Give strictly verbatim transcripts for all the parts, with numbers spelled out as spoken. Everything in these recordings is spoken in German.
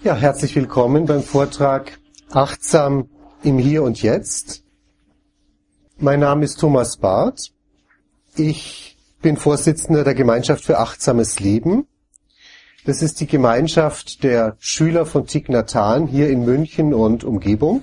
Ja, herzlich willkommen beim Vortrag Achtsam im Hier und Jetzt. Mein Name ist Thomas Barth. Ich bin Vorsitzender der Gemeinschaft für achtsames Leben. Das ist die Gemeinschaft der Schüler von Thich Nhat Hanh hier in München und Umgebung.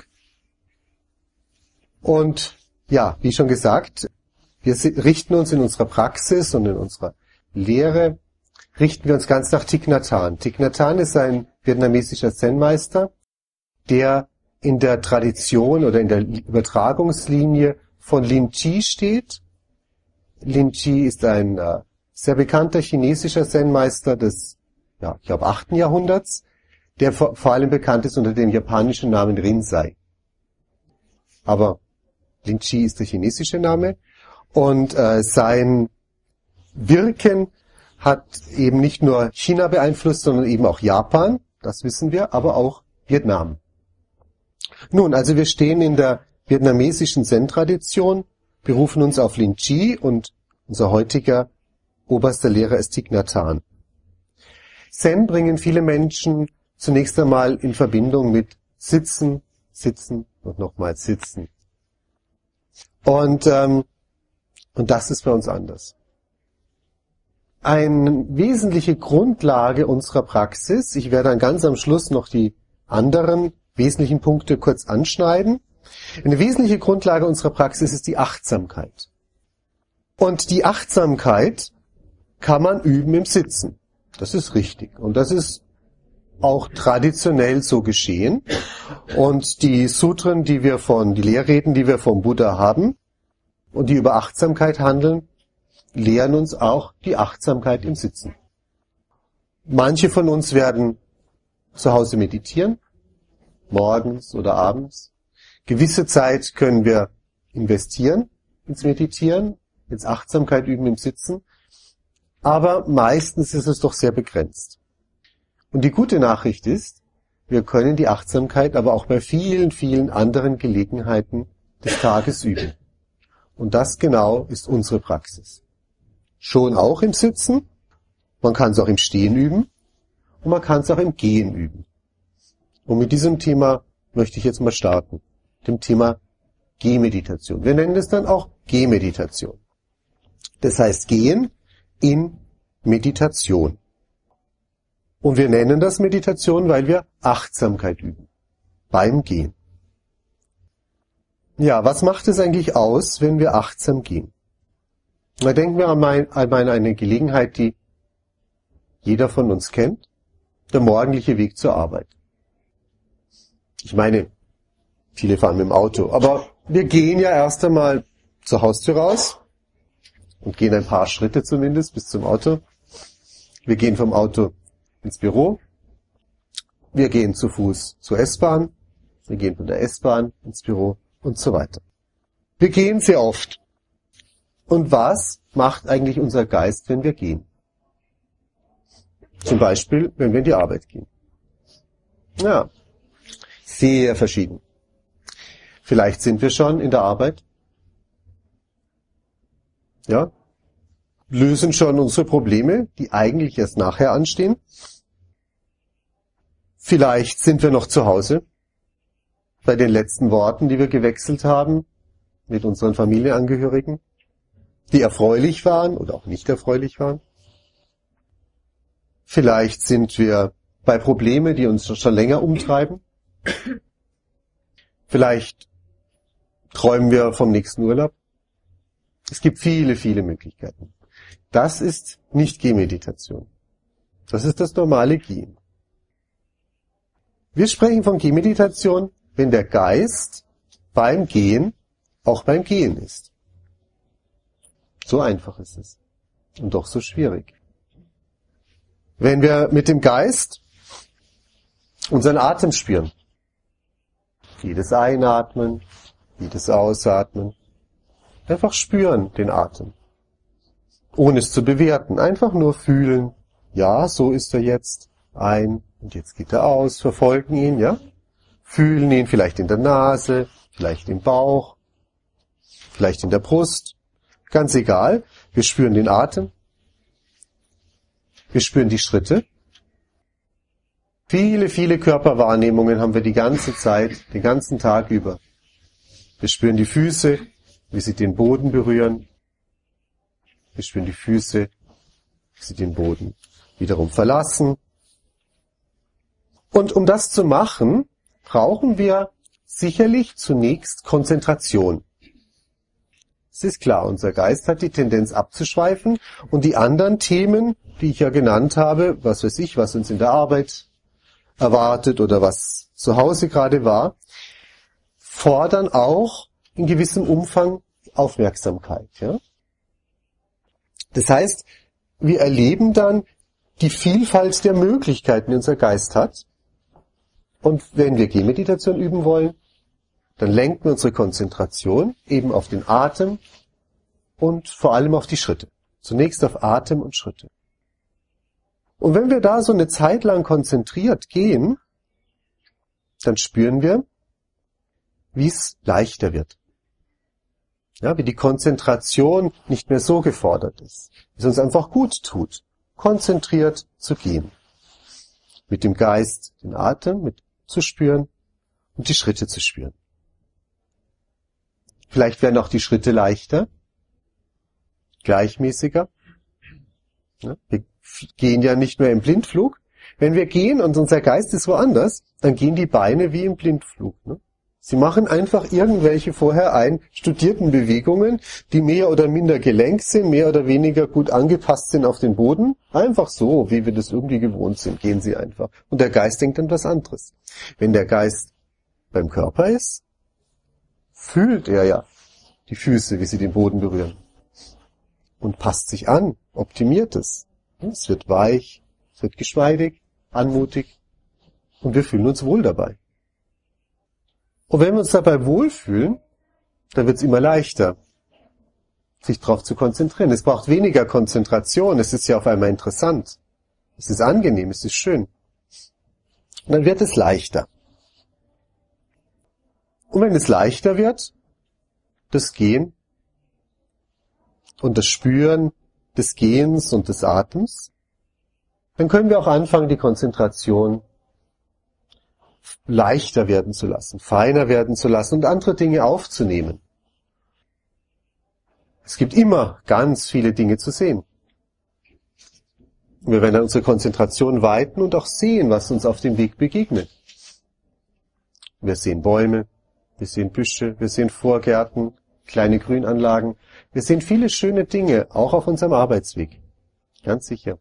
Und ja, wie schon gesagt, wir richten uns in unserer Praxis und in unserer Lehre, richten wir uns ganz nach Thich Nhat Hanh. Thich Nhat Hanh ist ein vietnamesischer Zen-Meister, der in der Tradition oder in der Übertragungslinie von Lin Chi steht. Lin Chi ist ein äh, sehr bekannter chinesischer Zen-Meister des, ja, ich glaube, achten Jahrhunderts, der vor, vor allem bekannt ist unter dem japanischen Namen Rinzai. Aber Lin Chi ist der chinesische Name und äh, sein Wirken hat eben nicht nur China beeinflusst, sondern eben auch Japan, das wissen wir, aber auch Vietnam. Nun, also wir stehen in der vietnamesischen Zen-Tradition, berufen uns auf Lin Chi und unser heutiger oberster Lehrer ist Thich Nhat Hanh. Zen bringen viele Menschen zunächst einmal in Verbindung mit Sitzen, Sitzen und nochmals Sitzen. Und, ähm, und das ist bei uns anders. Eine wesentliche Grundlage unserer Praxis, ich werde dann ganz am Schluss noch die anderen wesentlichen Punkte kurz anschneiden. Eine wesentliche Grundlage unserer Praxis ist die Achtsamkeit. Und die Achtsamkeit kann man üben im Sitzen. Das ist richtig. Und das ist auch traditionell so geschehen. Und die Sutren, die wir von, die Lehrreden, die wir vom Buddha haben und die über Achtsamkeit handeln, lehren uns auch die Achtsamkeit im Sitzen. Manche von uns werden zu Hause meditieren, morgens oder abends. Gewisse Zeit können wir investieren ins Meditieren, ins Achtsamkeit üben im Sitzen, aber meistens ist es doch sehr begrenzt. Und die gute Nachricht ist, wir können die Achtsamkeit aber auch bei vielen, vielen anderen Gelegenheiten des Tages üben. Und das genau ist unsere Praxis. Schon auch im Sitzen, man kann es auch im Stehen üben und man kann es auch im Gehen üben. Und mit diesem Thema möchte ich jetzt mal starten, dem Thema Gehmeditation. Wir nennen es dann auch Gehmeditation. Das heißt Gehen in Meditation. Und wir nennen das Meditation, weil wir Achtsamkeit üben beim Gehen. Ja, was macht es eigentlich aus, wenn wir achtsam gehen? Da denken wir an, mein, an eine Gelegenheit, die jeder von uns kennt, der morgendliche Weg zur Arbeit. Ich meine, viele fahren mit dem Auto, aber wir gehen ja erst einmal zur Haustür raus und gehen ein paar Schritte zumindest bis zum Auto. Wir gehen vom Auto ins Büro, wir gehen zu Fuß zur S-Bahn, wir gehen von der S-Bahn ins Büro und so weiter. Wir gehen sehr oft. Und was macht eigentlich unser Geist, wenn wir gehen? Zum Beispiel, wenn wir in die Arbeit gehen. Ja, sehr verschieden. Vielleicht sind wir schon in der Arbeit. Ja, lösen schon unsere Probleme, die eigentlich erst nachher anstehen. Vielleicht sind wir noch zu Hause bei den letzten Worten, die wir gewechselt haben mit unseren Familienangehörigen, die erfreulich waren oder auch nicht erfreulich waren. Vielleicht sind wir bei Problemen, die uns schon länger umtreiben. Vielleicht träumen wir vom nächsten Urlaub. Es gibt viele, viele Möglichkeiten. Das ist nicht Gehmeditation. Das ist das normale Gehen. Wir sprechen von Gehmeditation, wenn der Geist beim Gehen auch beim Gehen ist. So einfach ist es. Und doch so schwierig. Wenn wir mit dem Geist unseren Atem spüren, jedes Einatmen, jedes Ausatmen, einfach spüren den Atem. Ohne es zu bewerten, einfach nur fühlen. Ja, so ist er jetzt. Ein und jetzt geht er aus, verfolgen ihn, ja? Fühlen ihn vielleicht in der Nase, vielleicht im Bauch, vielleicht in der Brust. Ganz egal, wir spüren den Atem, wir spüren die Schritte, Viele, viele Körperwahrnehmungen haben wir die ganze Zeit, den ganzen Tag über. Wir spüren die Füße, wie sie den Boden berühren. Wir spüren die Füße, wie sie den Boden wiederum verlassen. Und um das zu machen, brauchen wir sicherlich zunächst Konzentration. Es ist klar, unser Geist hat die Tendenz abzuschweifen und die anderen Themen, die ich ja genannt habe, was weiß ich, was uns in der Arbeit erwartet oder was zu Hause gerade war, fordern auch in gewissem Umfang Aufmerksamkeit. Ja? Das heißt, wir erleben dann die Vielfalt der Möglichkeiten, die unser Geist hat. Und wenn wir Gehmeditation üben wollen, dann lenken wir unsere Konzentration eben auf den Atem und vor allem auf die Schritte. Zunächst auf Atem und Schritte. Und wenn wir da so eine Zeit lang konzentriert gehen, dann spüren wir, wie es leichter wird. Ja, wie die Konzentration nicht mehr so gefordert ist. Wie es uns einfach gut tut, konzentriert zu gehen. Mit dem Geist den Atem mit zu spüren und die Schritte zu spüren. Vielleicht werden auch die Schritte leichter, gleichmäßiger. Ja, wir gehen ja nicht mehr im Blindflug. Wenn wir gehen und unser Geist ist woanders, dann gehen die Beine wie im Blindflug. Ne? Sie machen einfach irgendwelche vorher einstudierten Bewegungen, die mehr oder minder gelenkt sind, mehr oder weniger gut angepasst sind auf den Boden. Einfach so, wie wir das irgendwie gewohnt sind, gehen sie einfach. Und der Geist denkt an was anderes. Wenn der Geist beim Körper ist, fühlt er ja die Füße, wie sie den Boden berühren. Und passt sich an, optimiert es. Es wird weich, es wird geschmeidig, anmutig und wir fühlen uns wohl dabei. Und wenn wir uns dabei wohlfühlen, dann wird es immer leichter, sich darauf zu konzentrieren. Es braucht weniger Konzentration, es ist ja auf einmal interessant. Es ist angenehm, es ist schön. Und dann wird es leichter. Und wenn es leichter wird, das Gehen und das Spüren des Gehens und des Atems, dann können wir auch anfangen, die Konzentration leichter werden zu lassen, feiner werden zu lassen und andere Dinge aufzunehmen. Es gibt immer ganz viele Dinge zu sehen. Wir werden dann unsere Konzentration weiten und auch sehen, was uns auf dem Weg begegnet. Wir sehen Bäume, wir sehen Büsche, wir sehen Vorgärten, kleine Grünanlagen. Wir sehen viele schöne Dinge, auch auf unserem Arbeitsweg. Ganz sicher.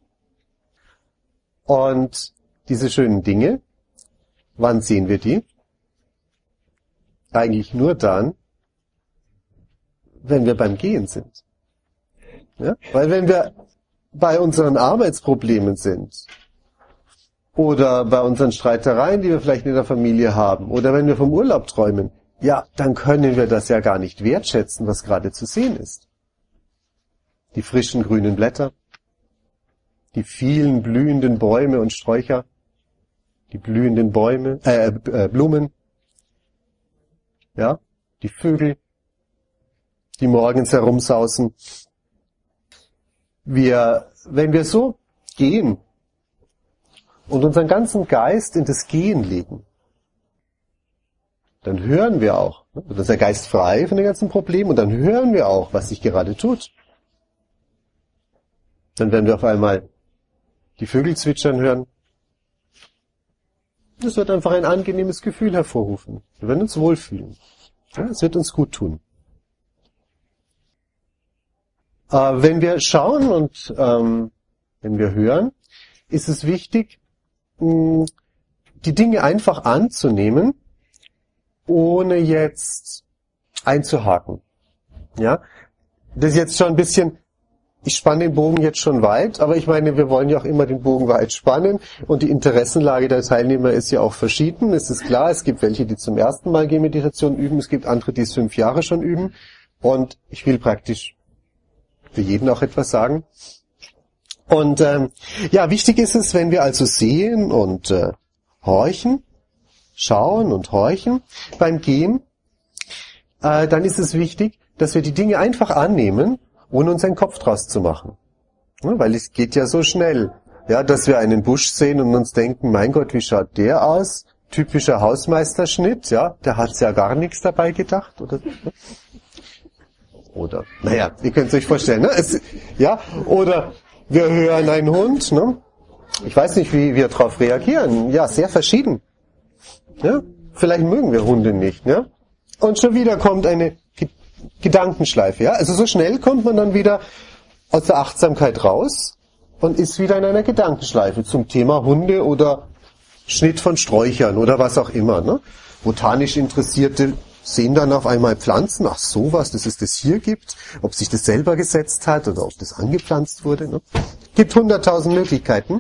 Und diese schönen Dinge, wann sehen wir die? Eigentlich nur dann, wenn wir beim Gehen sind. Ja? Weil wenn wir bei unseren Arbeitsproblemen sind oder bei unseren Streitereien, die wir vielleicht in der Familie haben oder wenn wir vom Urlaub träumen, ja, dann können wir das ja gar nicht wertschätzen, was gerade zu sehen ist. Die frischen grünen Blätter, die vielen blühenden Bäume und Sträucher, die blühenden Bäume, äh, äh, Blumen, ja, die Vögel, die morgens herumsausen. Wir, wenn wir so gehen und unseren ganzen Geist in das Gehen legen, dann hören wir auch, ne, dann ist der Geist frei von den ganzen Problemen und dann hören wir auch, was sich gerade tut. Dann werden wir auf einmal die Vögel zwitschern hören. Das wird einfach ein angenehmes Gefühl hervorrufen. Wir werden uns wohlfühlen. Es wird uns gut tun. Äh, wenn wir schauen und ähm, wenn wir hören, ist es wichtig, mh, die Dinge einfach anzunehmen, ohne jetzt einzuhaken. Ja, das ist jetzt schon ein bisschen, ich spanne den Bogen jetzt schon weit, aber ich meine, wir wollen ja auch immer den Bogen weit spannen und die Interessenlage der Teilnehmer ist ja auch verschieden. Es ist klar, es gibt welche, die zum ersten Mal Gehmeditation üben, es gibt andere, die es fünf Jahre schon üben und ich will praktisch für jeden auch etwas sagen. Und ähm, ja, wichtig ist es, wenn wir also sehen und äh, horchen, schauen und horchen beim Gehen, äh, dann ist es wichtig, dass wir die Dinge einfach annehmen, ohne uns einen Kopf draus zu machen. Ja, weil es geht ja so schnell. Ja, dass wir einen Busch sehen und uns denken, mein Gott, wie schaut der aus? Typischer Hausmeisterschnitt, ja, der hat's ja gar nichts dabei gedacht, oder? Oder, naja, ihr könnt es euch vorstellen, ne? Es, ja, oder wir hören einen Hund, ne? Ich weiß nicht, wie wir darauf reagieren. Ja, sehr verschieden. Ja? Vielleicht mögen wir Hunde nicht, ja? Und schon wieder kommt eine Ge- Gedankenschleife, ja? Also so schnell kommt man dann wieder aus der Achtsamkeit raus und ist wieder in einer Gedankenschleife zum Thema Hunde oder Schnitt von Sträuchern oder was auch immer, ne? Botanisch Interessierte sehen dann auf einmal Pflanzen, ach sowas, dass es das hier gibt, ob sich das selber gesetzt hat oder ob das angepflanzt wurde, ne? Gibt hunderttausend Möglichkeiten.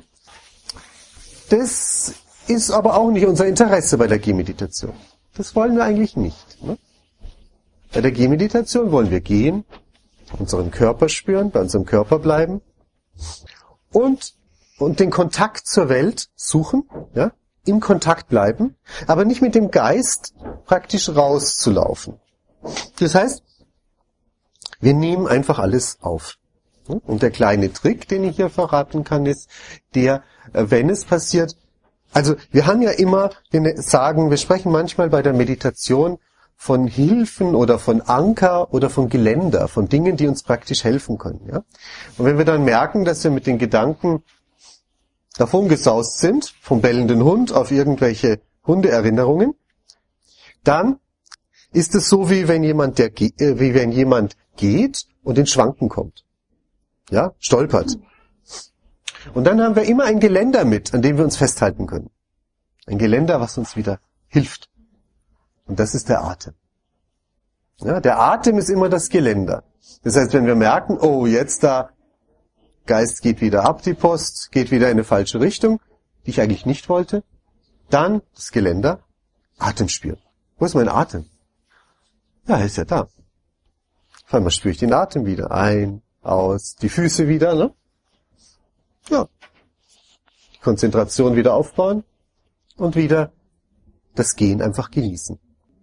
Das ist aber auch nicht unser Interesse bei der Gehmeditation. Das wollen wir eigentlich nicht, ne? Bei der Gehmeditation wollen wir gehen, unseren Körper spüren, bei unserem Körper bleiben und, und den Kontakt zur Welt suchen, ja? Im Kontakt bleiben, aber nicht mit dem Geist praktisch rauszulaufen. Das heißt, wir nehmen einfach alles auf. Und der kleine Trick, den ich hier verraten kann, ist der, wenn es passiert, also wir haben ja immer, wir sagen, wir sprechen manchmal bei der Meditation von Hilfen oder von Anker oder von Geländer, von Dingen, die uns praktisch helfen können. Ja? Und wenn wir dann merken, dass wir mit den Gedanken davon gesaust sind, vom bellenden Hund auf irgendwelche Hundeerinnerungen, dann ist es so, wie wenn jemand, der, äh, wie wenn jemand geht und in Schwanken kommt. Ja, stolpert. Und dann haben wir immer ein Geländer mit, an dem wir uns festhalten können. Ein Geländer, was uns wieder hilft. Und das ist der Atem. Ja, der Atem ist immer das Geländer. Das heißt, wenn wir merken, oh, jetzt da, Geist geht wieder ab die Post, geht wieder in eine falsche Richtung, die ich eigentlich nicht wollte, dann das Geländer, Atem spüren. Wo ist mein Atem? Ja, er ist ja da. Auf einmal spüre ich den Atem wieder. Ein, aus, die Füße wieder, ne? Ja. Die Konzentration wieder aufbauen und wieder das Gehen einfach genießen.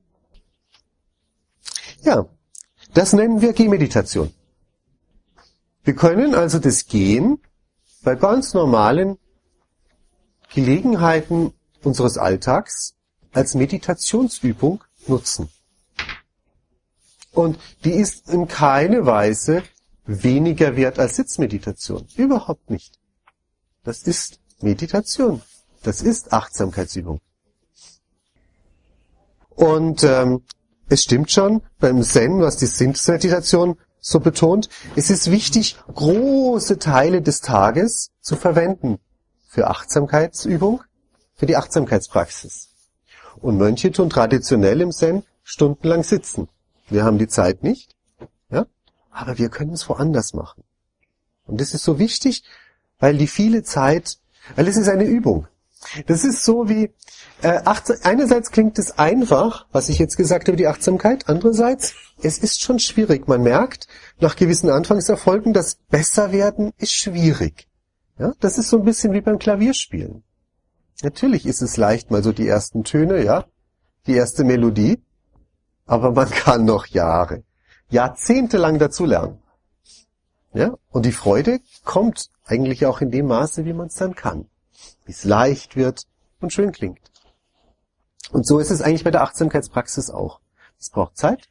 Ja, das nennen wir Gehmeditation. Wir können also das Gehen bei ganz normalen Gelegenheiten unseres Alltags als Meditationsübung nutzen. Und die ist in keiner Weise weniger wert als Sitzmeditation. Überhaupt nicht. Das ist Meditation. Das ist Achtsamkeitsübung. Und ähm, es stimmt schon, beim Zen, was die Sitzmeditation so betont, es ist wichtig, große Teile des Tages zu verwenden für Achtsamkeitsübung, für die Achtsamkeitspraxis. Und Mönche tun traditionell im Zen stundenlang sitzen. Wir haben die Zeit nicht, ja, aber wir können es woanders machen. Und das ist so wichtig, weil die viele Zeit, weil es ist eine Übung. Das ist so wie, äh, achtsam, einerseits klingt es einfach, was ich jetzt gesagt habe, die Achtsamkeit, andererseits, es ist schon schwierig. Man merkt, nach gewissen Anfangserfolgen, das Besserwerden ist schwierig. Ja, das ist so ein bisschen wie beim Klavierspielen. Natürlich ist es leicht, mal so die ersten Töne, ja, die erste Melodie, aber man kann noch Jahre, Jahrzehnte lang dazulernen. Ja, und die Freude kommt eigentlich auch in dem Maße, wie man es dann kann. Wie es leicht wird und schön klingt. Und so ist es eigentlich bei der Achtsamkeitspraxis auch. Es braucht Zeit.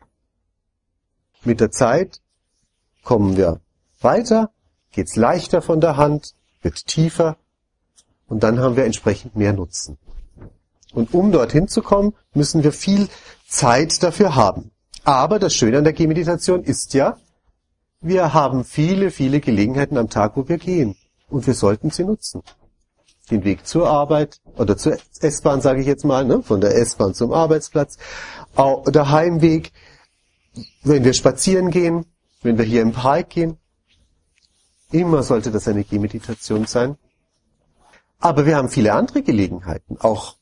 Mit der Zeit kommen wir weiter, geht's leichter von der Hand, wird tiefer und dann haben wir entsprechend mehr Nutzen. Und um dorthin zu kommen, müssen wir viel Zeit dafür haben. Aber das Schöne an der Gehmeditation ist ja, wir haben viele, viele Gelegenheiten am Tag, wo wir gehen. Und wir sollten sie nutzen. Den Weg zur Arbeit oder zur S-Bahn, sage ich jetzt mal, ne? Von der S-Bahn zum Arbeitsplatz. Auch der Heimweg, wenn wir spazieren gehen, wenn wir hier im Park gehen. Immer sollte das eine Gehmeditation sein. Aber wir haben viele andere Gelegenheiten. Auch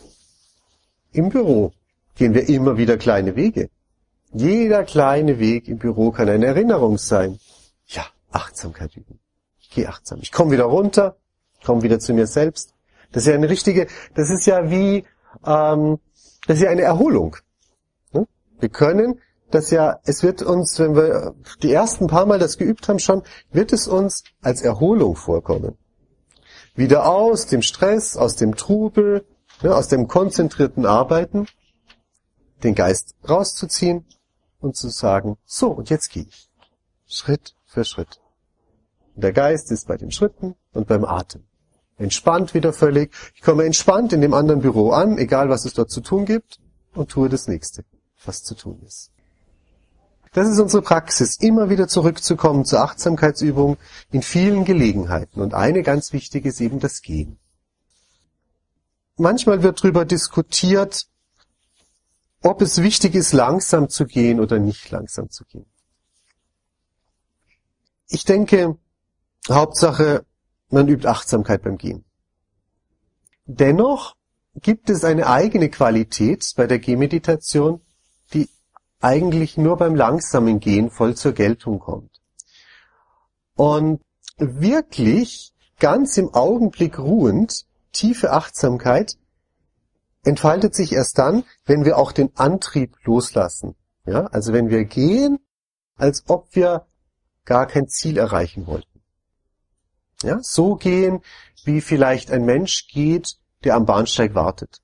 im Büro gehen wir immer wieder kleine Wege. Jeder kleine Weg im Büro kann eine Erinnerung sein. Ja, Achtsamkeit üben. Ich gehe achtsam. Ich komme wieder runter, komme wieder zu mir selbst. Das ist ja eine richtige, das ist ja wie, ähm, das ist ja eine Erholung. Ne? Wir können das ja, es wird uns, wenn wir die ersten paar Mal das geübt haben schon, wird es uns als Erholung vorkommen. wieder aus dem Stress, aus dem Trubel, ja, aus dem konzentrierten Arbeiten, den Geist rauszuziehen und zu sagen, so, und jetzt gehe ich. Schritt für Schritt. Und der Geist ist bei den Schritten und beim Atem. Entspannt wieder völlig. Ich komme entspannt in dem anderen Büro an, egal was es dort zu tun gibt, und tue das Nächste, was zu tun ist. Das ist unsere Praxis, immer wieder zurückzukommen zur Achtsamkeitsübung in vielen Gelegenheiten. Und eine ganz wichtige ist eben das Gehen. Manchmal wird darüber diskutiert, ob es wichtig ist, langsam zu gehen oder nicht langsam zu gehen. Ich denke, Hauptsache, man übt Achtsamkeit beim Gehen. Dennoch gibt es eine eigene Qualität bei der Gehmeditation, die eigentlich nur beim langsamen Gehen voll zur Geltung kommt. Und wirklich ganz im Augenblick ruhend, tiefe Achtsamkeit entfaltet sich erst dann, wenn wir auch den Antrieb loslassen. Ja, also wenn wir gehen, als ob wir gar kein Ziel erreichen wollten. Ja, so gehen, wie vielleicht ein Mensch geht, der am Bahnsteig wartet.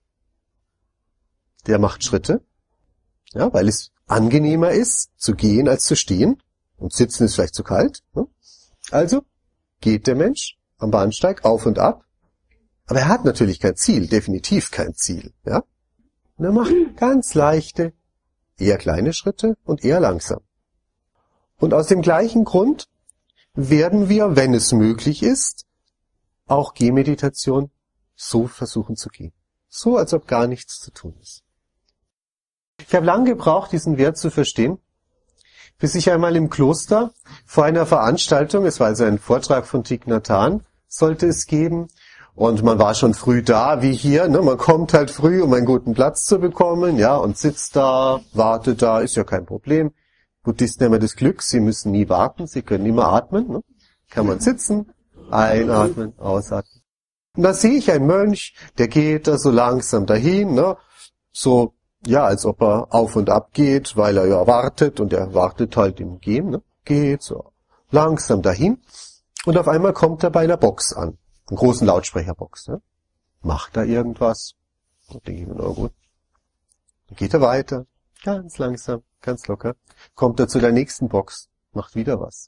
Der macht Schritte, ja, weil es angenehmer ist, zu gehen als zu stehen. Und sitzen ist vielleicht zu kalt. Ne? Also geht der Mensch am Bahnsteig auf und ab. Aber er hat natürlich kein Ziel, definitiv kein Ziel. Ja? Und er macht ganz leichte, eher kleine Schritte und eher langsam. Und aus dem gleichen Grund werden wir, wenn es möglich ist, auch Gehmeditation so versuchen zu gehen. So, als ob gar nichts zu tun ist. Ich habe lange gebraucht, diesen Wert zu verstehen, bis ich einmal im Kloster vor einer Veranstaltung, es war also ein Vortrag von Thich Nhat Hanh, sollte es geben, und man war schon früh da, wie hier, ne? Man kommt halt früh, um einen guten Platz zu bekommen, ja, und sitzt da, wartet da, ist ja kein Problem. Buddhisten haben ja das Glück, sie müssen nie warten, sie können immer atmen, ne? Kann man sitzen, einatmen, ausatmen. Und da sehe ich einen Mönch, der geht da so langsam dahin, ne? So, ja, als ob er auf und ab geht, weil er ja wartet, und er wartet halt im Gehen, ne? Geht so langsam dahin, und auf einmal kommt er bei einer Box an, einer großen Lautsprecherbox, ne? Macht da irgendwas, und denke ich mir, na gut. Dann geht er weiter, ganz langsam, ganz locker, kommt er zu der nächsten Box, macht wieder was.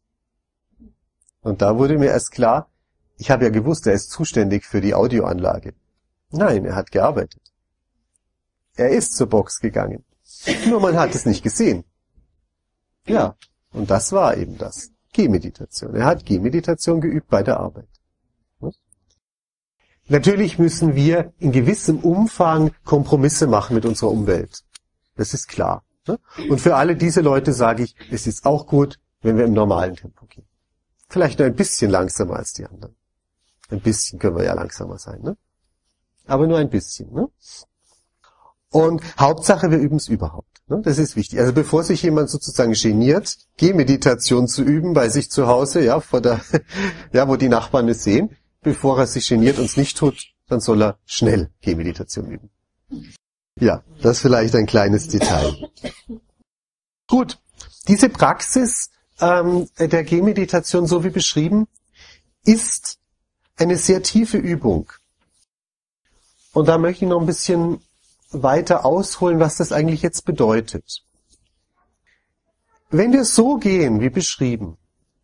Und da wurde mir erst klar, ich habe ja gewusst, er ist zuständig für die Audioanlage. Nein, er hat gearbeitet. Er ist zur Box gegangen. Nur man hat es nicht gesehen. Ja, und das war eben das. Gehmeditation. Er hat Gehmeditation geübt bei der Arbeit. Natürlich müssen wir in gewissem Umfang Kompromisse machen mit unserer Umwelt. Das ist klar. Und für alle diese Leute sage ich, es ist auch gut, wenn wir im normalen Tempo gehen. Vielleicht nur ein bisschen langsamer als die anderen. Ein bisschen können wir ja langsamer sein, ne? Aber nur ein bisschen, ne? Und Hauptsache, wir üben es überhaupt. Ne? Das ist wichtig. Also bevor sich jemand sozusagen geniert, Gehmeditation zu üben bei sich zu Hause, ja, vor der, ja, wo die Nachbarn es sehen, bevor er sich geniert und es nicht tut, dann soll er schnell Gehmeditation üben. Ja, das ist vielleicht ein kleines Detail. Gut, diese Praxis ähm, der Gehmeditation, so wie beschrieben, ist eine sehr tiefe Übung. Und da möchte ich noch ein bisschen weiter ausholen, was das eigentlich jetzt bedeutet. Wenn wir so gehen, wie beschrieben,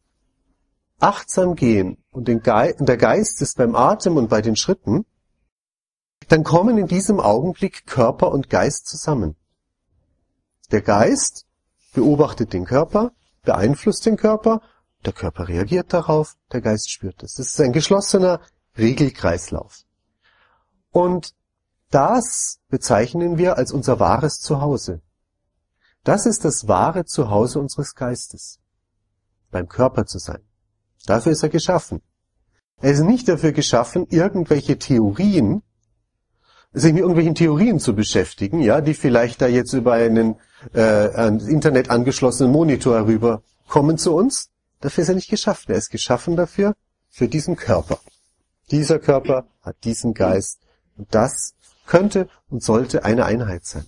achtsam gehen und der Geist ist beim Atem und bei den Schritten, dann kommen in diesem Augenblick Körper und Geist zusammen. Der Geist beobachtet den Körper, beeinflusst den Körper, der Körper reagiert darauf, der Geist spürt es. Das ist ein geschlossener Regelkreislauf. Und das bezeichnen wir als unser wahres Zuhause. Das ist das wahre Zuhause unseres Geistes, beim Körper zu sein. Dafür ist er geschaffen. Er ist nicht dafür geschaffen, irgendwelche Theorien, sich mit irgendwelchen Theorien zu beschäftigen, ja, die vielleicht da jetzt über einen äh, ans Internet angeschlossenen Monitor herüberkommen zu uns. Dafür ist er nicht geschaffen. Er ist geschaffen dafür, für diesen Körper. Dieser Körper hat diesen Geist. Und das könnte und sollte eine Einheit sein.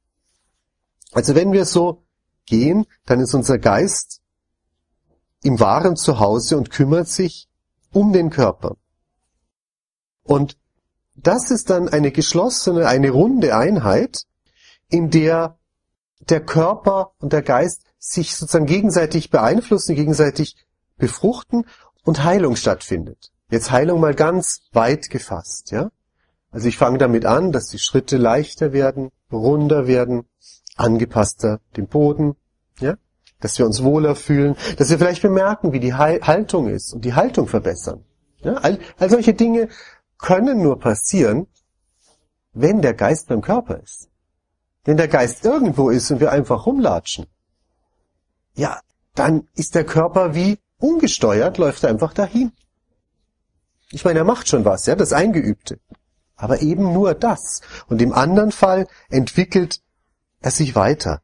Also wenn wir so gehen, dann ist unser Geist im wahren Zuhause und kümmert sich um den Körper. Und das ist dann eine geschlossene, eine runde Einheit, in der der Körper und der Geist sich sozusagen gegenseitig beeinflussen, gegenseitig befruchten und Heilung stattfindet. Jetzt Heilung mal ganz weit gefasst, ja? Also ich fange damit an, dass die Schritte leichter werden, runder werden, angepasster dem Boden, ja? Dass wir uns wohler fühlen, dass wir vielleicht bemerken, wie die Haltung ist und die Haltung verbessern. Ja? All, all solche Dinge können nur passieren, wenn der Geist beim Körper ist. Wenn der Geist irgendwo ist und wir einfach rumlatschen, ja, dann ist der Körper wie ungesteuert, läuft er einfach dahin. Ich meine, er macht schon was, ja, das Eingeübte. Aber eben nur das. Und im anderen Fall entwickelt er sich weiter.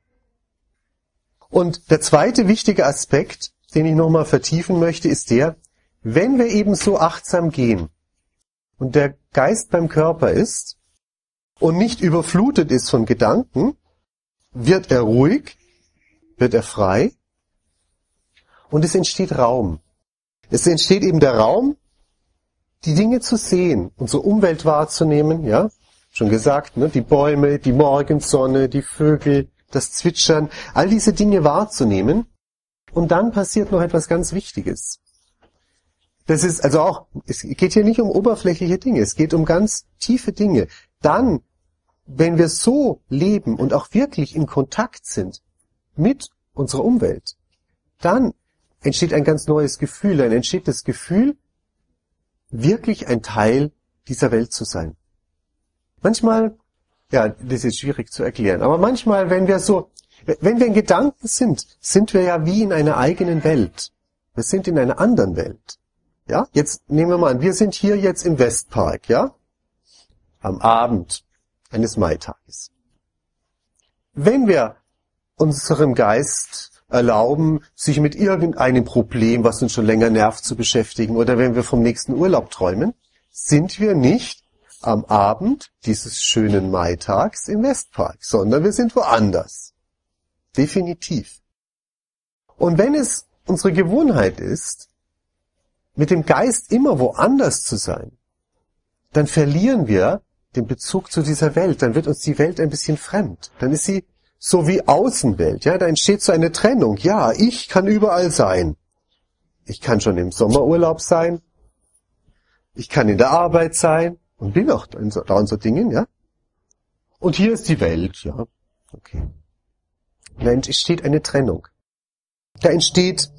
Und der zweite wichtige Aspekt, den ich nochmal vertiefen möchte, ist der, wenn wir eben so achtsam gehen und der Geist beim Körper ist und nicht überflutet ist von Gedanken, wird er ruhig, wird er frei und es entsteht Raum. Es entsteht eben der Raum, die Dinge zu sehen, unsere Umwelt wahrzunehmen, ja, schon gesagt, ne, die Bäume, die Morgensonne, die Vögel, das Zwitschern, all diese Dinge wahrzunehmen. Und dann passiert noch etwas ganz Wichtiges. Das ist also auch, es geht hier nicht um oberflächliche Dinge, es geht um ganz tiefe Dinge. Dann, wenn wir so leben und auch wirklich in Kontakt sind mit unserer Umwelt, dann entsteht ein ganz neues Gefühl, dann entsteht das Gefühl, wirklich ein Teil dieser Welt zu sein. Manchmal, ja, das ist schwierig zu erklären, aber manchmal, wenn wir so, wenn wir in Gedanken sind, sind wir ja wie in einer eigenen Welt. Wir sind in einer anderen Welt. Ja, jetzt nehmen wir mal an, wir sind hier jetzt im Westpark, ja, am Abend eines Maitages. Wenn wir unserem Geist erlauben, sich mit irgendeinem Problem, was uns schon länger nervt, zu beschäftigen, oder wenn wir vom nächsten Urlaub träumen, sind wir nicht am Abend dieses schönen Maitags im Westpark, sondern wir sind woanders. Definitiv. Und wenn es unsere Gewohnheit ist, mit dem Geist immer woanders zu sein, dann verlieren wir den Bezug zu dieser Welt, dann wird uns die Welt ein bisschen fremd, dann ist sie so wie Außenwelt, ja, da entsteht so eine Trennung. Ja, ich kann überall sein. Ich kann schon im Sommerurlaub sein. Ich kann in der Arbeit sein und bin auch da in so, da in so Dingen, ja. Und hier ist die Welt, ja. Okay. Da entsteht eine Trennung. Da entsteht,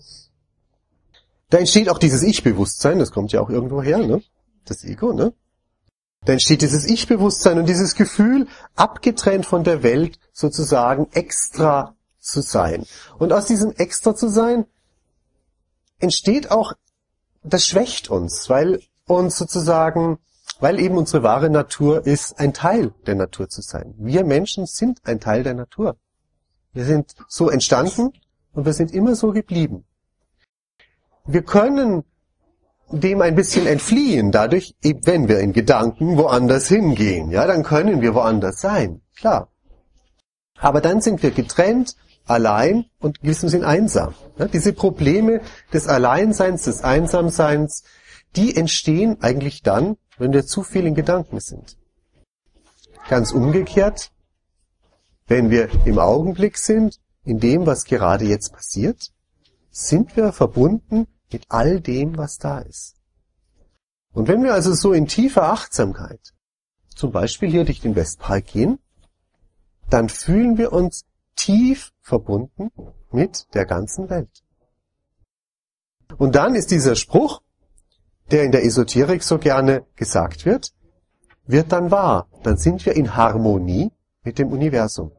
da entsteht auch dieses Ich-Bewusstsein, das kommt ja auch irgendwo her, ne? Das Ego, ne? Da entsteht dieses Ich-Bewusstsein und dieses Gefühl, abgetrennt von der Welt sozusagen extra zu sein. Und aus diesem extra zu sein entsteht auch, das schwächt uns, weil uns sozusagen, weil eben unsere wahre Natur ist, ein Teil der Natur zu sein. Wir Menschen sind ein Teil der Natur. Wir sind so entstanden und wir sind immer so geblieben. Wir können dem ein bisschen entfliehen, dadurch, eben wenn wir in Gedanken woanders hingehen, ja, dann können wir woanders sein, klar. Aber dann sind wir getrennt, allein und in gewissem Sinn einsam. Ja, diese Probleme des Alleinseins, des Einsamseins, die entstehen eigentlich dann, wenn wir zu viel in Gedanken sind. Ganz umgekehrt, wenn wir im Augenblick sind, in dem, was gerade jetzt passiert, sind wir verbunden mit all dem, was da ist. Und wenn wir also so in tiefer Achtsamkeit, zum Beispiel hier durch den Westpark gehen, dann fühlen wir uns tief verbunden mit der ganzen Welt. Und dann ist dieser Spruch, der in der Esoterik so gerne gesagt wird, wird dann wahr. Dann sind wir in Harmonie mit dem Universum.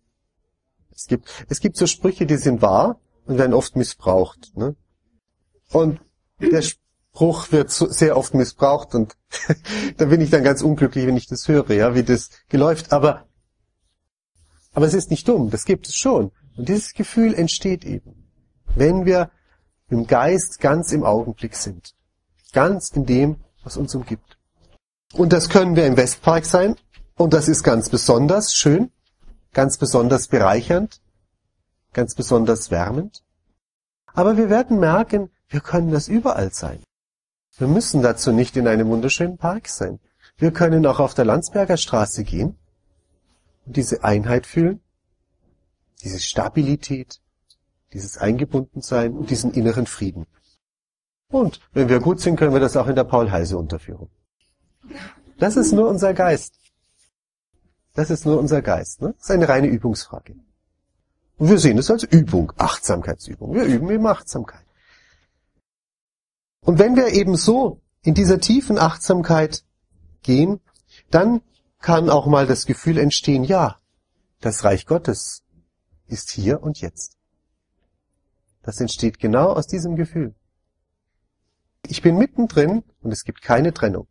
Es gibt, es gibt so Sprüche, die sind wahr und werden oft missbraucht, ne? Und der Spruch wird so sehr oft missbraucht und da bin ich dann ganz unglücklich, wenn ich das höre, ja, wie das geläuft. Aber, aber es ist nicht dumm, das gibt es schon. Und dieses Gefühl entsteht eben, wenn wir im Geist ganz im Augenblick sind. Ganz in dem, was uns umgibt. Und das können wir im Westpark sein. Und das ist ganz besonders schön, ganz besonders bereichernd, ganz besonders wärmend. Aber wir werden merken, wir können das überall sein. Wir müssen dazu nicht in einem wunderschönen Park sein. Wir können auch auf der Landsberger Straße gehen und diese Einheit fühlen, diese Stabilität, dieses Eingebundensein und diesen inneren Frieden. Und wenn wir gut sind, können wir das auch in der Paul-Heise-Unterführung. Das ist nur unser Geist. Das ist nur unser Geist. Ne? Das ist eine reine Übungsfrage. Und wir sehen es als Übung, Achtsamkeitsübung. Wir üben eben Achtsamkeit. Und wenn wir eben so in dieser tiefen Achtsamkeit gehen, dann kann auch mal das Gefühl entstehen, ja, das Reich Gottes ist hier und jetzt. Das entsteht genau aus diesem Gefühl. Ich bin mittendrin und es gibt keine Trennung.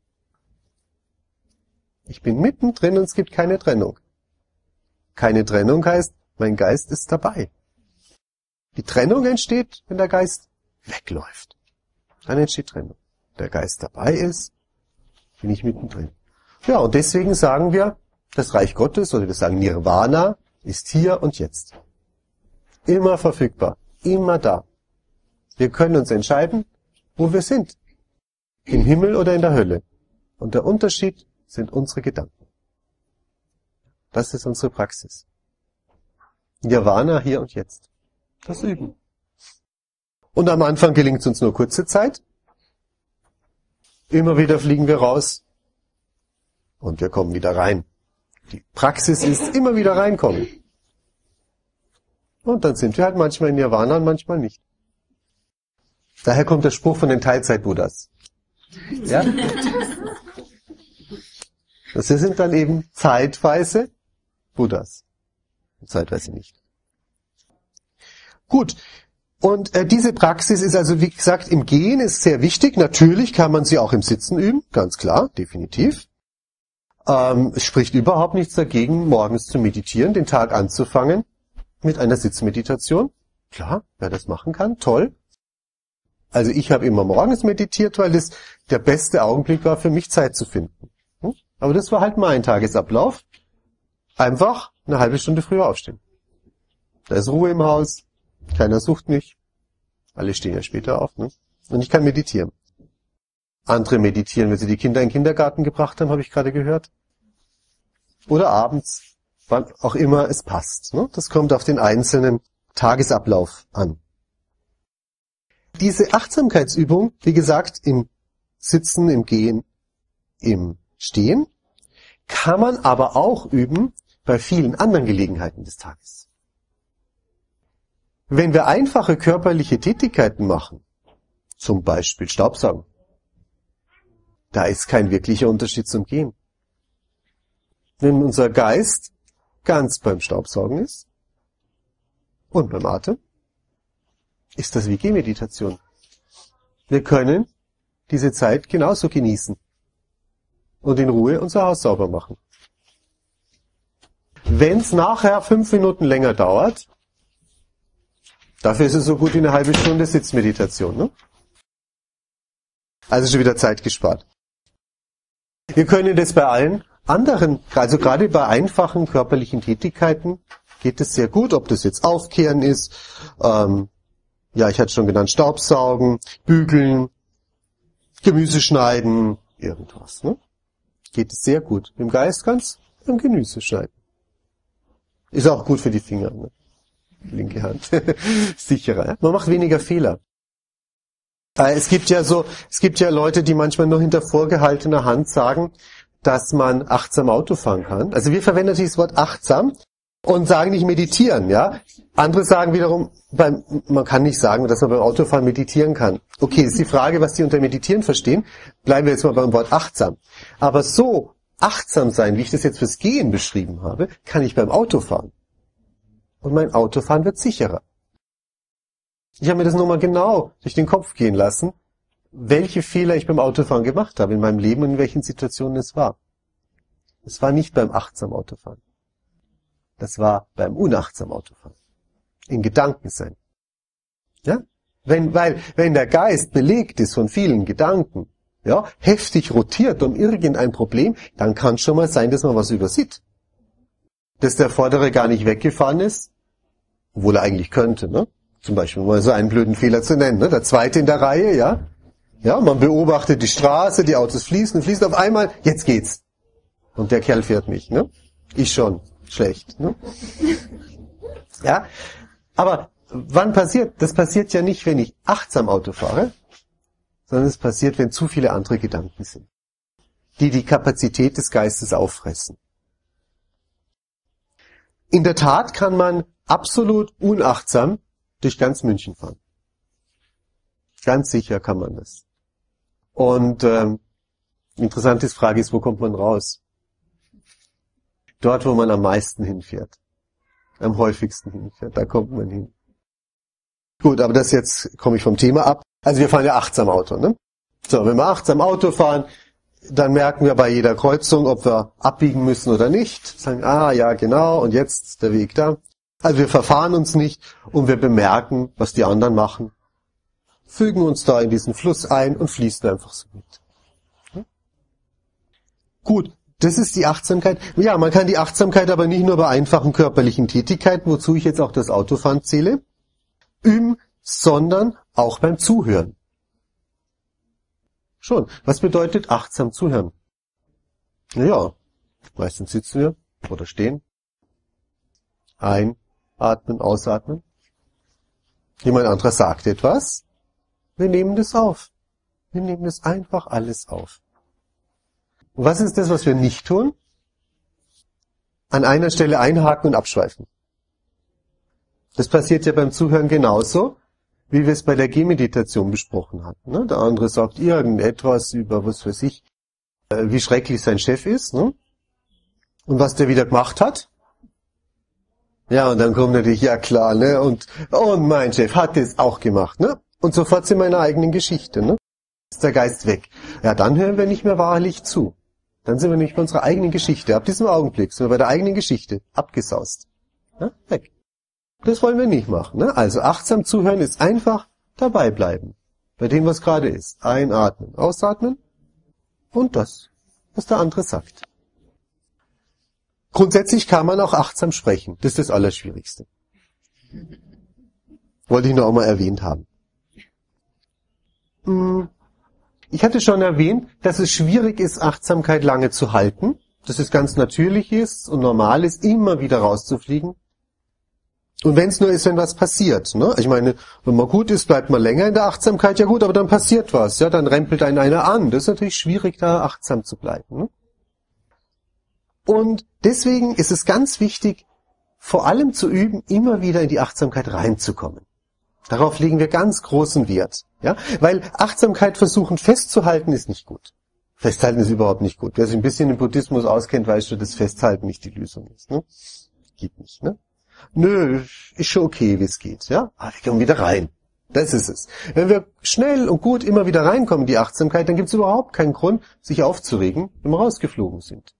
Ich bin mittendrin und es gibt keine Trennung. Keine Trennung heißt, mein Geist ist dabei. Die Trennung entsteht, wenn der Geist wegläuft. Dann entsteht Trennung. Der Geist dabei ist, bin ich mittendrin. Ja, und deswegen sagen wir, das Reich Gottes, oder wir sagen Nirvana, ist hier und jetzt. Immer verfügbar, immer da. Wir können uns entscheiden, wo wir sind. Im Himmel oder in der Hölle. Und der Unterschied sind unsere Gedanken. Das ist unsere Praxis. Nirvana hier und jetzt. Das Üben. Und am Anfang gelingt es uns nur kurze Zeit. Immer wieder fliegen wir raus. Und wir kommen wieder rein. Die Praxis ist immer wieder reinkommen. Und dann sind wir halt manchmal in Nirvana und manchmal nicht. Daher kommt der Spruch von den Teilzeit-Buddhas. Ja? Das sind dann eben zeitweise Buddhas. Zeitweise nicht. Gut. Und äh, diese Praxis ist also, wie gesagt, im Gehen ist sehr wichtig. Natürlich kann man sie auch im Sitzen üben. Ganz klar, definitiv. Ähm, es spricht überhaupt nichts dagegen, morgens zu meditieren, den Tag anzufangen mit einer Sitzmeditation. Klar, wer das machen kann, toll. Also ich habe immer morgens meditiert, weil das der beste Augenblick war für mich, Zeit zu finden. Aber das war halt mein Tagesablauf. Einfach eine halbe Stunde früher aufstehen. Da ist Ruhe im Haus, keiner sucht mich. Alle stehen ja später auf, ne? Und ich kann meditieren. Andere meditieren, wenn sie die Kinder in den Kindergarten gebracht haben, habe ich gerade gehört. Oder abends, wann auch immer es passt. Ne? Das kommt auf den einzelnen Tagesablauf an. Diese Achtsamkeitsübung, wie gesagt, im Sitzen, im Gehen, im Stehen, kann man aber auch üben bei vielen anderen Gelegenheiten des Tages. Wenn wir einfache körperliche Tätigkeiten machen, zum Beispiel Staubsaugen, da ist kein wirklicher Unterschied zum Gehen. Wenn unser Geist ganz beim Staubsaugen ist und beim Atem, ist das wie Gehmeditation. Wir können diese Zeit genauso genießen und in Ruhe unser Haus sauber machen. Wenn es nachher fünf Minuten länger dauert, dafür ist es so gut wie eine halbe Stunde Sitzmeditation. Ne? Also schon wieder Zeit gespart. Wir können das bei allen anderen, also gerade bei einfachen körperlichen Tätigkeiten, geht es sehr gut, ob das jetzt Aufkehren ist, ähm, ja, ich hatte schon genannt, Staubsaugen, Bügeln, Gemüse schneiden, irgendwas. Ne? Geht es sehr gut. Im Geist ganz beim Gemüse schneiden. Ist auch gut für die Finger. Ne? Linke Hand. Sicherer. Ja? Man macht weniger Fehler. Es gibt ja so, es gibt ja Leute, die manchmal nur hinter vorgehaltener Hand sagen, dass man achtsam Auto fahren kann. Also wir verwenden natürlich das Wort achtsam und sagen nicht meditieren, ja. Andere sagen wiederum, beim, man kann nicht sagen, dass man beim Autofahren meditieren kann. Okay, ist die Frage, was die unter meditieren verstehen. Bleiben wir jetzt mal beim Wort achtsam. Aber so achtsam sein, wie ich das jetzt fürs Gehen beschrieben habe, kann ich beim Autofahren. Und mein Autofahren wird sicherer. Ich habe mir das nochmal genau durch den Kopf gehen lassen, welche Fehler ich beim Autofahren gemacht habe in meinem Leben und in welchen Situationen es war. Es war nicht beim achtsamen Autofahren. Das war beim unachtsamen Autofahren. In Gedanken sein. Ja? Wenn, weil, wenn der Geist belegt ist von vielen Gedanken, ja, heftig rotiert um irgendein Problem, dann kann es schon mal sein, dass man was übersieht. Dass der Vordere gar nicht weggefahren ist, obwohl er eigentlich könnte, ne? Zum Beispiel mal so einen blöden Fehler zu nennen, ne? Der Zweite in der Reihe, ja, Ja, man beobachtet die Straße, die Autos fließen, fließen auf einmal, jetzt geht's. Und der Kerl fährt nicht, ne? Ich schon. Schlecht, ne? Ja, aber wann passiert? Das passiert ja nicht, wenn ich achtsam Auto fahre, sondern es passiert, wenn zu viele andere Gedanken sind, die die Kapazität des Geistes auffressen. In der Tat kann man absolut unachtsam durch ganz München fahren. Ganz sicher kann man das. Und ähm, interessante Frage ist, wo kommt man raus? Dort, wo man am meisten hinfährt. Am häufigsten hinfährt, da kommt man hin. Gut, aber das jetzt komme ich vom Thema ab. Also wir fahren ja achtsam Auto, ne? So, wenn wir achtsam Auto fahren, dann merken wir bei jeder Kreuzung, ob wir abbiegen müssen oder nicht. Sagen, ah, ja, genau, und jetzt der Weg da. Also wir verfahren uns nicht und wir bemerken, was die anderen machen. Fügen uns da in diesen Fluss ein und fließen einfach so mit. Ja? Gut, das ist die Achtsamkeit. Ja, man kann die Achtsamkeit aber nicht nur bei einfachen körperlichen Tätigkeiten, wozu ich jetzt auch das Autofahren zähle, üben, sondern auch beim Zuhören. Schon. Was bedeutet achtsam zuhören? Naja, meistens sitzen wir oder stehen. Einatmen, ausatmen. Jemand anderer sagt etwas. Wir nehmen das auf. Wir nehmen das einfach alles auf. Und was ist das, was wir nicht tun? An einer Stelle einhaken und abschweifen. Das passiert ja beim Zuhören genauso, wie wir es bei der Gehmeditation besprochen hatten. Ne? Der andere sagt irgendetwas über, was weiß ich, äh, wie schrecklich sein Chef ist, ne? Und was der wieder gemacht hat. Ja, und dann kommt natürlich, ja klar, ne? Und, und mein Chef hat das auch gemacht, ne? Und sofort sind wir in einer eigenen Geschichte, ne? Ist der Geist weg. Ja, dann hören wir nicht mehr wahrlich zu. Dann sind wir nicht bei unserer eigenen Geschichte. Ab diesem Augenblick sind wir bei der eigenen Geschichte abgesaust. Ja? Weg. Das wollen wir nicht machen. Ne? Also achtsam zuhören ist einfach dabei bleiben. Bei dem, was gerade ist. Einatmen, ausatmen und das, was der andere sagt. Grundsätzlich kann man auch achtsam sprechen. Das ist das Allerschwierigste. Wollte ich nur auch mal erwähnt haben. Ich hatte schon erwähnt, dass es schwierig ist, Achtsamkeit lange zu halten. Dass es ganz natürlich ist und normal ist, immer wieder rauszufliegen. Und wenn es nur ist, wenn was passiert. Ne? Ich meine, wenn man gut ist, bleibt man länger in der Achtsamkeit. Ja gut, aber dann passiert was. Ja, dann rempelt einen einer an. Das ist natürlich schwierig, da achtsam zu bleiben. Ne? Und deswegen ist es ganz wichtig, vor allem zu üben, immer wieder in die Achtsamkeit reinzukommen. Darauf legen wir ganz großen Wert. Ja? Weil Achtsamkeit versuchen festzuhalten ist nicht gut. Festhalten ist überhaupt nicht gut. Wer sich ein bisschen im Buddhismus auskennt, weiß schon, dass Festhalten nicht die Lösung ist. Ne? Geht nicht, ne? Nö, ist schon okay, wie es geht. Ja, aber wir kommen wieder rein. Das ist es. Wenn wir schnell und gut immer wieder reinkommen in die Achtsamkeit, dann gibt es überhaupt keinen Grund, sich aufzuregen, wenn wir rausgeflogen sind.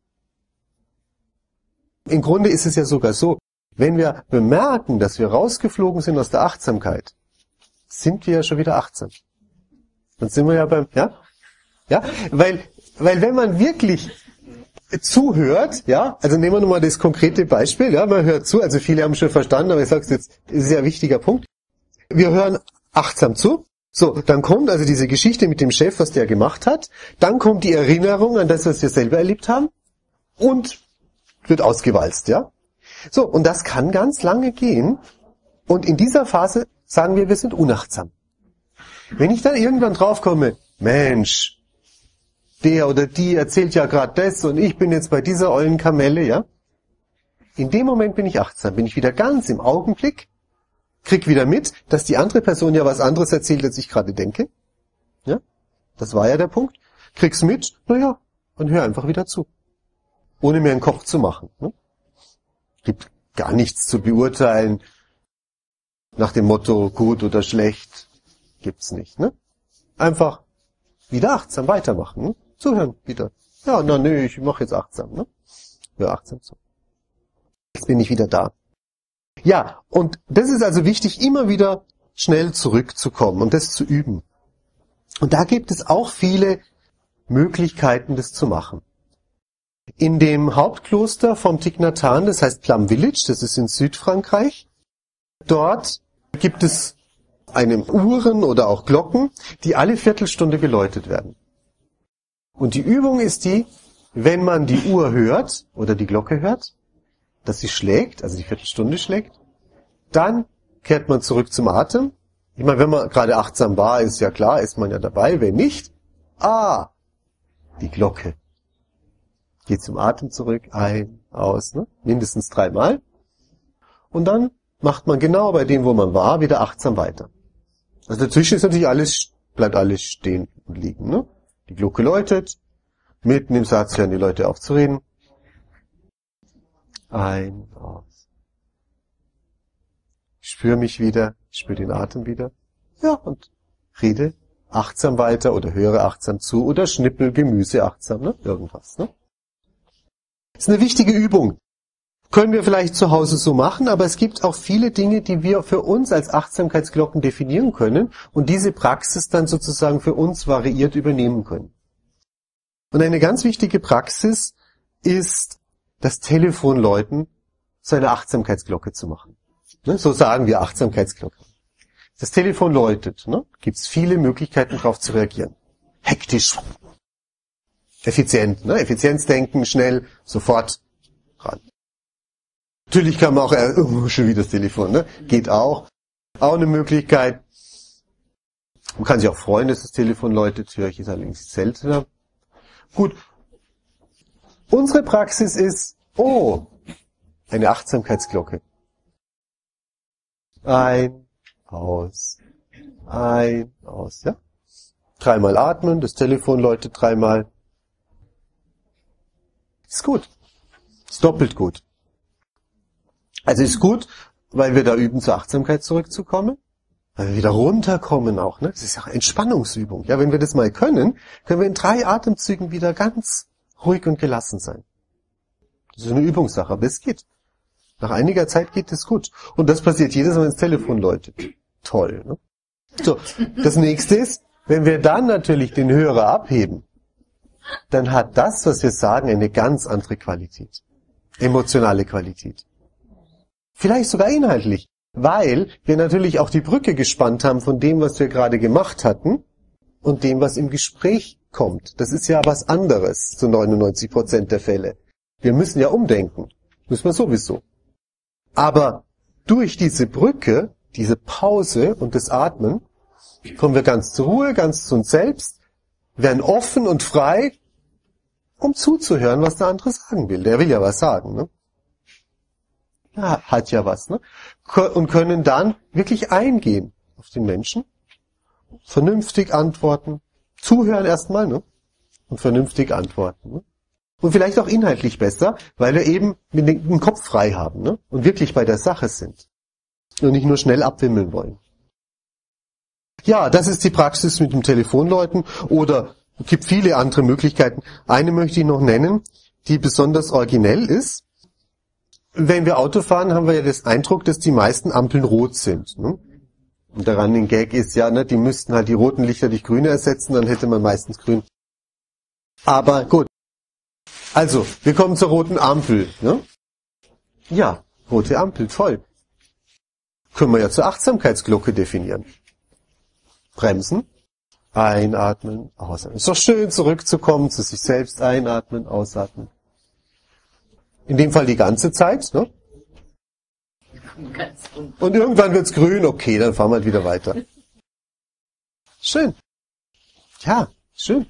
Im Grunde ist es ja sogar so, wenn wir bemerken, dass wir rausgeflogen sind aus der Achtsamkeit, sind wir ja schon wieder achtsam. Dann sind wir ja beim, ja, ja, weil, weil wenn man wirklich zuhört, ja, also nehmen wir nochmal das konkrete Beispiel, ja, man hört zu, also viele haben schon verstanden, aber ich sage es jetzt, ist ein sehr wichtiger Punkt. Wir hören achtsam zu, so, dann kommt also diese Geschichte mit dem Chef, was der gemacht hat, dann kommt die Erinnerung an das, was wir selber erlebt haben und wird ausgewalzt, ja. So, und das kann ganz lange gehen und in dieser Phase sagen wir, wir sind unachtsam. Wenn ich dann irgendwann draufkomme, Mensch, der oder die erzählt ja gerade das und ich bin jetzt bei dieser ollen Kamelle, ja. In dem Moment bin ich achtsam, bin ich wieder ganz im Augenblick, krieg wieder mit, dass die andere Person ja was anderes erzählt, als ich gerade denke. Ja, das war ja der Punkt. Krieg's mit, naja, und hör einfach wieder zu. Ohne mir einen Kopf zu machen. Ne? Gibt gar nichts zu beurteilen nach dem Motto gut oder schlecht. Gibt's nicht. Ne? Einfach wieder achtsam weitermachen. Ne? Zuhören wieder. Ja, na nö, ich mache jetzt achtsam. Ne? Hör achtsam zu. Jetzt bin ich wieder da. Ja, und das ist also wichtig, immer wieder schnell zurückzukommen und das zu üben. Und da gibt es auch viele Möglichkeiten, das zu machen. In dem Hauptkloster vom Thich Nhat Hanh, das heißt Plum Village, das ist in Südfrankreich, dort gibt es einem Uhren oder auch Glocken, die alle Viertelstunde geläutet werden. Und die Übung ist die, wenn man die Uhr hört oder die Glocke hört, dass sie schlägt, also die Viertelstunde schlägt, dann kehrt man zurück zum Atem. Ich meine, wenn man gerade achtsam war, ist ja klar, ist man ja dabei. Wenn nicht, ah, die Glocke. Geht zum Atem zurück, ein, aus, ne? Mindestens dreimal. Und dann macht man genau bei dem, wo man war, wieder achtsam weiter. Also dazwischen ist natürlich alles, bleibt alles stehen und liegen, ne? Die Glocke läutet, mitten im Satz hören die Leute auf zu reden. Ein, aus. Ich spüre mich wieder, ich spüre den Atem wieder. Ja, und rede achtsam weiter oder höre achtsam zu oder schnippel Gemüse achtsam, ne? Irgendwas, ne? Das ist eine wichtige Übung. Können wir vielleicht zu Hause so machen, aber es gibt auch viele Dinge, die wir für uns als Achtsamkeitsglocken definieren können und diese Praxis dann sozusagen für uns variiert übernehmen können. Und eine ganz wichtige Praxis ist, das Telefon läuten zu einer Achtsamkeitsglocke zu machen. Ne? So sagen wir Achtsamkeitsglocke. Das Telefon läutet, ne? Gibt es viele Möglichkeiten, darauf zu reagieren. Hektisch, effizient, ne? Effizienzdenken, schnell, sofort ran. Natürlich kann man auch, äh, oh, schon wieder das Telefon, ne? Geht auch. Auch eine Möglichkeit. Man kann sich auch freuen, dass das Telefon läutet, höre ich es allerdings seltener. Gut. Unsere Praxis ist, oh, eine Achtsamkeitsglocke. Ein, aus, ein, aus, ja. Dreimal atmen, das Telefon läutet dreimal. Ist gut. Ist doppelt gut. Also ist gut, weil wir da üben, zur Achtsamkeit zurückzukommen, weil wir wieder runterkommen auch, ne? Das ist ja auch Entspannungsübung. Ja, wenn wir das mal können, können wir in drei Atemzügen wieder ganz ruhig und gelassen sein. Das ist eine Übungssache, aber es geht. Nach einiger Zeit geht es gut. Und das passiert jedes Mal, wenn das Telefon läutet. Toll, ne? So, das nächste ist, wenn wir dann natürlich den Hörer abheben, dann hat das, was wir sagen, eine ganz andere Qualität. Emotionale Qualität. Vielleicht sogar inhaltlich, weil wir natürlich auch die Brücke gespannt haben von dem, was wir gerade gemacht hatten und dem, was im Gespräch kommt. Das ist ja was anderes zu neunundneunzig Prozent der Fälle. Wir müssen ja umdenken. Müssen wir sowieso. Aber durch diese Brücke, diese Pause und das Atmen, kommen wir ganz zur Ruhe, ganz zu uns selbst, werden offen und frei, um zuzuhören, was der andere sagen will. Der will ja was sagen, ne? Ja, hat ja was, ne? Und können dann wirklich eingehen auf den Menschen, vernünftig antworten, zuhören erstmal, ne? Und vernünftig antworten, ne? Und vielleicht auch inhaltlich besser, weil wir eben den Kopf frei haben, ne? Und wirklich bei der Sache sind. Und nicht nur schnell abwimmeln wollen. Ja, das ist die Praxis mit dem Telefonläuten oder es gibt viele andere Möglichkeiten. Eine möchte ich noch nennen, die besonders originell ist. Wenn wir Auto fahren, haben wir ja den Eindruck, dass die meisten Ampeln rot sind. Ne? Und der Running Gag ist ja, ne, die müssten halt die roten Lichter durch grüne ersetzen, dann hätte man meistens grün. Aber gut. Also, wir kommen zur roten Ampel. Ne? Ja, rote Ampel, toll. Können wir ja zur Achtsamkeitsglocke definieren. Bremsen, einatmen, ausatmen. Ist doch schön, zurückzukommen, zu sich selbst einatmen, ausatmen. In dem Fall die ganze Zeit, ne? Und irgendwann wird's grün, okay, dann fahren wir halt wieder weiter. Schön. Ja, schön.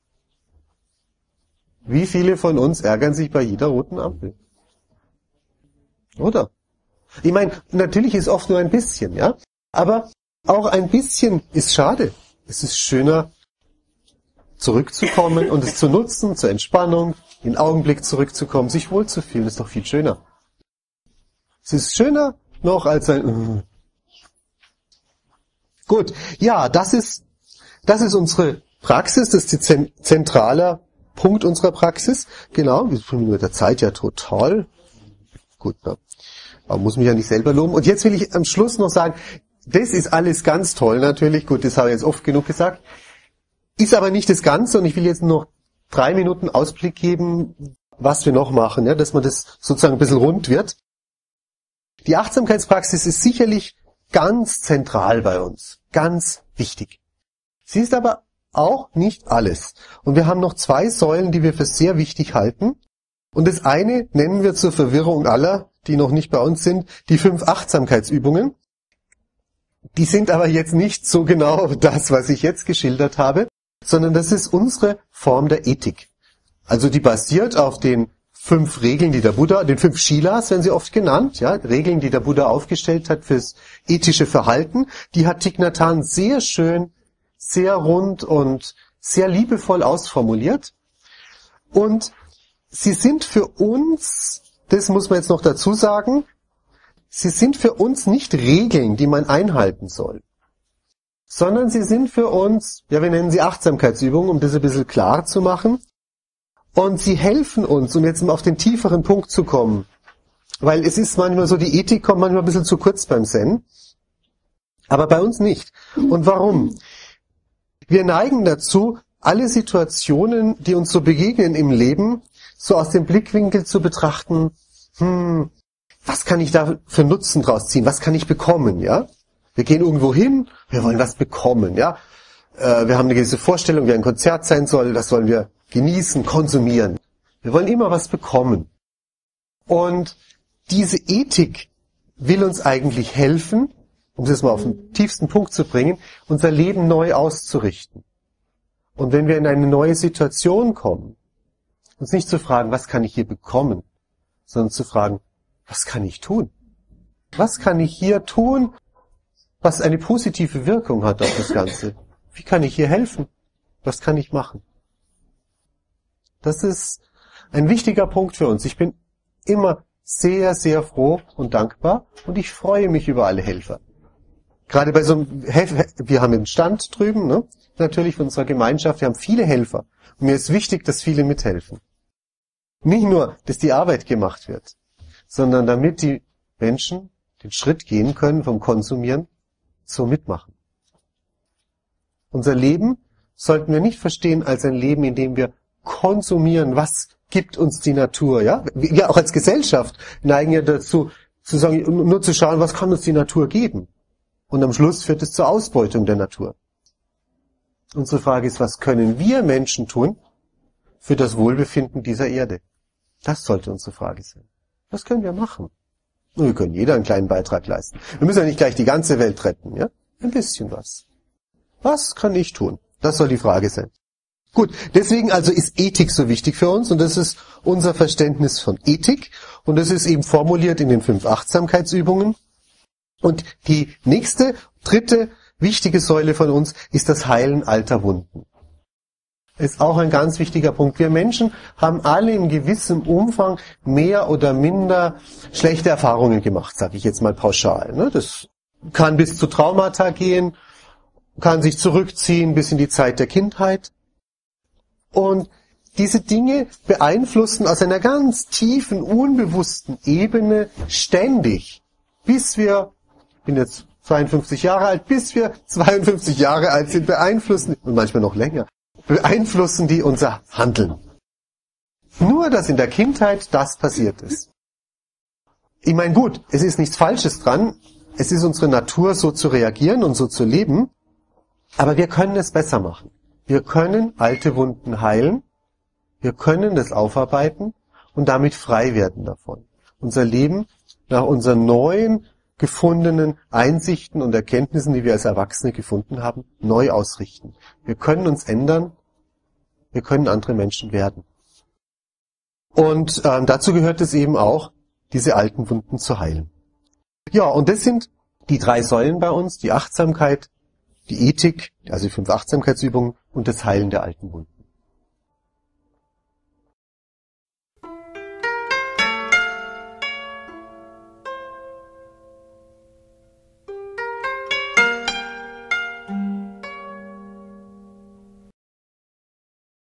Wie viele von uns ärgern sich bei jeder roten Ampel? Oder? Ich meine, natürlich ist oft nur ein bisschen, ja? Aber auch ein bisschen ist schade. Es ist schöner, zurückzukommen und es zu nutzen, zur Entspannung, in den Augenblick zurückzukommen, sich wohlzufühlen, ist doch viel schöner. Es ist schöner noch als ein... Gut, ja, das ist, das ist unsere Praxis, das ist der zentrale Punkt unserer Praxis. Genau, wir sind mit der Zeit ja total. Gut, ne? Aber muss mich ja nicht selber loben. Und jetzt will ich am Schluss noch sagen, das ist alles ganz toll natürlich, gut, das habe ich jetzt oft genug gesagt, ist aber nicht das Ganze und ich will jetzt noch drei Minuten Ausblick geben, was wir noch machen, ja, dass man das sozusagen ein bisschen rund wird. Die Achtsamkeitspraxis ist sicherlich ganz zentral bei uns, ganz wichtig. Sie ist aber auch nicht alles. Und wir haben noch zwei Säulen, die wir für sehr wichtig halten. Und das eine nennen wir zur Verwirrung aller, die noch nicht bei uns sind, die fünf Achtsamkeitsübungen. Die sind aber jetzt nicht so genau das, was ich jetzt geschildert habe, sondern das ist unsere Form der Ethik. Also die basiert auf den fünf Regeln, die der Buddha, den fünf Shilas werden sie oft genannt, ja, Regeln, die der Buddha aufgestellt hat fürs ethische Verhalten. Die hat Thich Nhat Hanh sehr schön, sehr rund und sehr liebevoll ausformuliert. Und sie sind für uns, das muss man jetzt noch dazu sagen, sie sind für uns nicht Regeln, die man einhalten soll, sondern sie sind für uns, ja, wir nennen sie Achtsamkeitsübungen, um das ein bisschen klar zu machen. Und sie helfen uns, um jetzt mal auf den tieferen Punkt zu kommen, weil es ist manchmal so, die Ethik kommt manchmal ein bisschen zu kurz beim Zen, aber bei uns nicht. Und warum? Wir neigen dazu, alle Situationen, die uns so begegnen im Leben, so aus dem Blickwinkel zu betrachten, hm, was kann ich da für Nutzen draus ziehen? Was kann ich bekommen, ja? Wir gehen irgendwo hin, wir wollen was bekommen, ja? Äh, wir haben eine gewisse Vorstellung, wie ein Konzert sein soll, das wollen wir genießen, konsumieren. Wir wollen immer was bekommen. Und diese Ethik will uns eigentlich helfen, um das mal auf den tiefsten Punkt zu bringen, unser Leben neu auszurichten. Und wenn wir in eine neue Situation kommen, uns nicht zu fragen, was kann ich hier bekommen, sondern zu fragen, was kann ich tun? Was kann ich hier tun, was eine positive Wirkung hat auf das Ganze? Wie kann ich hier helfen? Was kann ich machen? Das ist ein wichtiger Punkt für uns. Ich bin immer sehr, sehr froh und dankbar und ich freue mich über alle Helfer. Gerade bei so einem, wir haben einen Stand drüben, ne? Natürlich von unserer Gemeinschaft, wir haben viele Helfer. Und mir ist wichtig, dass viele mithelfen. Nicht nur, dass die Arbeit gemacht wird, sondern damit die Menschen den Schritt gehen können vom Konsumieren zum Mitmachen. Unser Leben sollten wir nicht verstehen als ein Leben, in dem wir konsumieren. Was gibt uns die Natur? Ja, wir auch als Gesellschaft neigen ja dazu, zu sagen, nur zu schauen, was kann uns die Natur geben? Und am Schluss führt es zur Ausbeutung der Natur. Unsere Frage ist, was können wir Menschen tun für das Wohlbefinden dieser Erde? Das sollte unsere Frage sein. Was können wir machen? Und wir können jeder einen kleinen Beitrag leisten. Wir müssen ja nicht gleich die ganze Welt retten, ja? Ein bisschen was. Was kann ich tun? Das soll die Frage sein. Gut, deswegen also ist Ethik so wichtig für uns und das ist unser Verständnis von Ethik und das ist eben formuliert in den fünf Achtsamkeitsübungen. Und die nächste, dritte wichtige Säule von uns ist das Heilen alter Wunden. Ist auch ein ganz wichtiger Punkt. Wir Menschen haben alle in gewissem Umfang mehr oder minder schlechte Erfahrungen gemacht, sage ich jetzt mal pauschal. Das kann bis zu Traumata gehen, kann sich zurückziehen bis in die Zeit der Kindheit. Und diese Dinge beeinflussen aus einer ganz tiefen, unbewussten Ebene ständig, bis wir, ich bin jetzt zweiundfünfzig Jahre alt, bis wir zweiundfünfzig Jahre alt sind, beeinflussen, und manchmal noch länger, beeinflussen die unser Handeln. Nur, dass in der Kindheit das passiert ist. Ich meine, gut, es ist nichts Falsches dran, es ist unsere Natur, so zu reagieren und so zu leben, aber wir können es besser machen. Wir können alte Wunden heilen, wir können das aufarbeiten und damit frei werden davon. Unser Leben nach unseren neuen gefundenen Einsichten und Erkenntnissen, die wir als Erwachsene gefunden haben, neu ausrichten. Wir können uns ändern, wir können andere Menschen werden. Und ähm, dazu gehört es eben auch, diese alten Wunden zu heilen. Ja, und das sind die drei Säulen bei uns, die Achtsamkeit, die Ethik, also die fünf Achtsamkeitsübungen und das Heilen der alten Wunden.